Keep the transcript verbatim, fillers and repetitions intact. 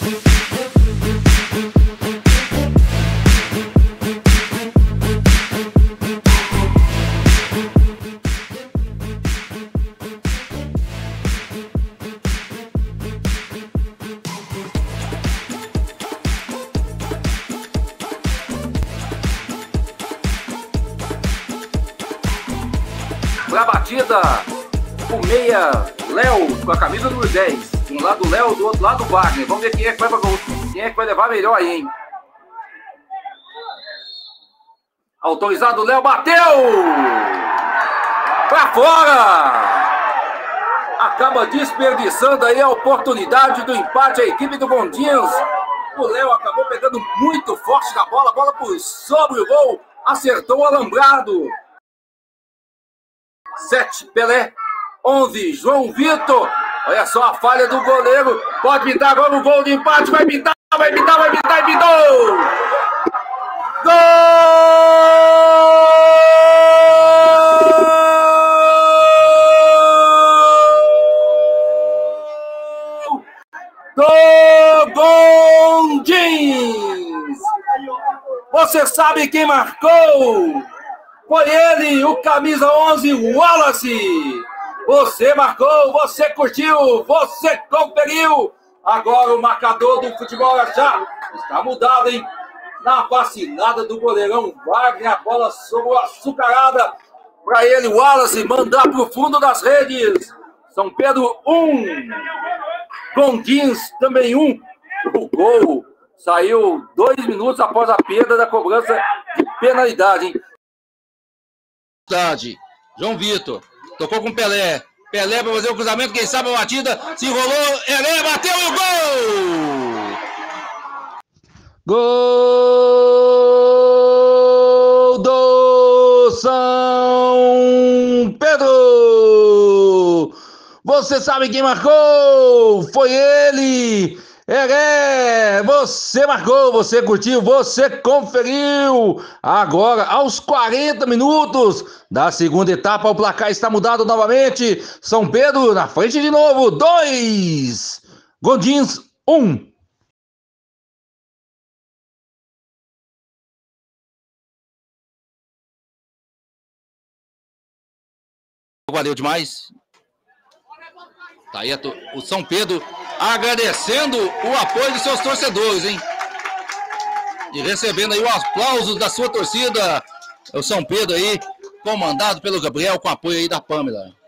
Pra batida, o meia Léo com a camisa número dez. De um lado o Léo, do outro lado o Wagner. Vamos ver quem é que vai pra gol. Quem é que vai levar melhor aí, hein? Autorizado o Léo, bateu! Pra fora! Acaba desperdiçando aí a oportunidade do empate a equipe do Gondins. O Léo acabou pegando muito forte na bola. A bola por sobre o gol. Acertou o alambrado. sete, Pelé. onze, João Vitor. Olha só a falha do goleiro. Pode pintar agora o gol de empate. Vai pintar, vai pintar, vai pintar e pintou! Gol! Do Gondins! Você sabe quem marcou? Foi ele, o camisa onze, Wallace. Você marcou, você curtiu, você conferiu. Agora o marcador do futebol já está mudado, hein? Na vacinada do goleirão Wagner, a bola sobrou açucarada para ele, Wallace, mandar para o fundo das redes. São Pedro um, Gondins também um. O gol saiu dois minutos após a perda da cobrança de penalidade, hein? João Vitor tocou com Pelé. Pelé para fazer o cruzamento, quem sabe a batida, se enrolou, Pelé bateu o gol! Gol do São Pedro! Você sabe quem marcou? Foi ele! É, você marcou, você curtiu, você conferiu. Agora, aos quarenta minutos da segunda etapa, o placar está mudado novamente. São Pedro na frente de novo, dois. Gondins, um. Valeu demais. Tá aí o São Pedro agradecendo o apoio dos seus torcedores, hein? E recebendo aí o aplauso da sua torcida. É o São Pedro aí, comandado pelo Gabriel, com apoio aí da Pâmela.